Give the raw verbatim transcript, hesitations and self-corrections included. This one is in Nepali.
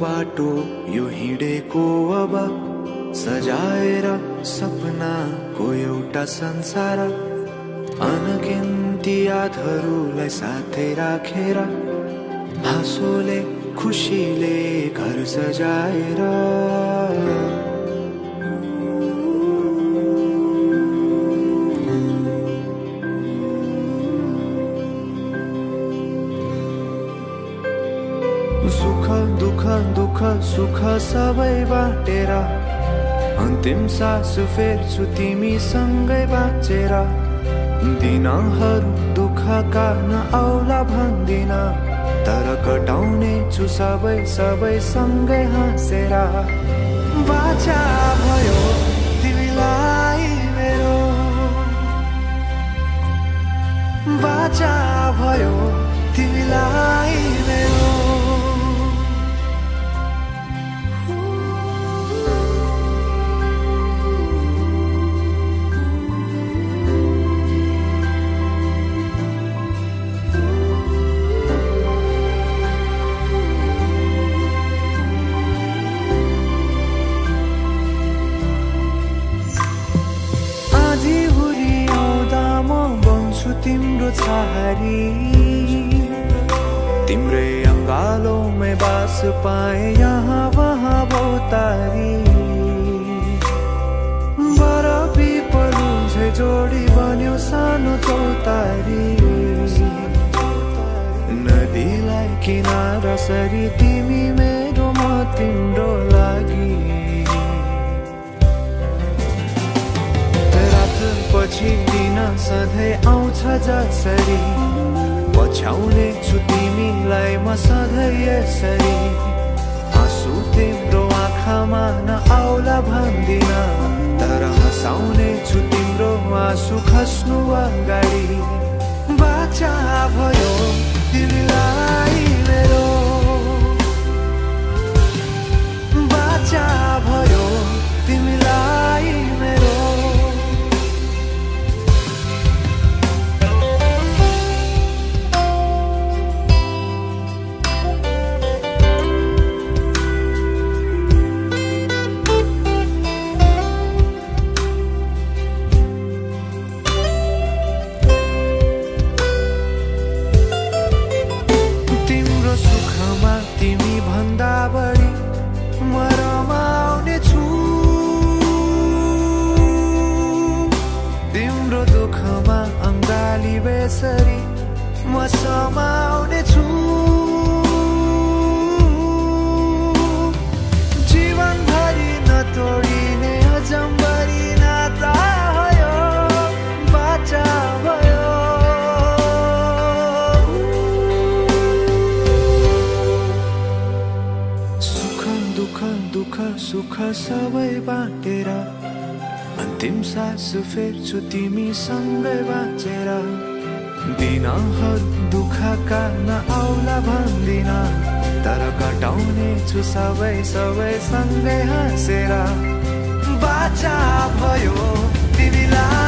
बाटो यो हिँडेको अब सजाएर सपनाको एउटा संसार अनगिन्ती यादहरूलाई साथै राखेर हाँसोले खुसीले घर सजाएर सुख दुख दुख सुख सबै बाटेर अन्तिम सास फेर्छु तिमीसँगै बाँचेर दिनहरू दुःखका नआउला भन्दिन तर कटाउने छु सबै सबै सँगै हाँसेर बाचा भयो तिमीलाई मेरो बाचा भयो तिमीलाई मेरो तिम्रो छहारी तिम्रै अङ्गालोमै बास पाए यहाँ वहाँ बहुतारी बरफी पलुझै जोडी बन्यो सानो चौतारी नदीलाई किनारा सरी तिमी मेरो म तिम्रो लागि पछि दिन सधैँ आउँछ जसरी पछ्याउने छु तिमीलाई म सधैँ यसरी आँसु तिम्रो आँखामा नआउला भन्दिन तर हँसाउने छु तिम्रो आँसु खस्नु अगाडि बाचा भयो तिमीलाई मेरो बाचा भयो तिमीलाई मेरो म समाउने छु जीवनभरि नतोडिने अजम्बरी नाता भयो बाचा भयो सुख दुख दुख सुख सबै बाटेर अन्तिम सास फेर्छु तिमीसँगै बाँचेर दिनहरू दुःखका नआउला भन्दिन तर कटाउने छु सबै सबै सँगै हाँसेर बाचा भयो तिमीलाई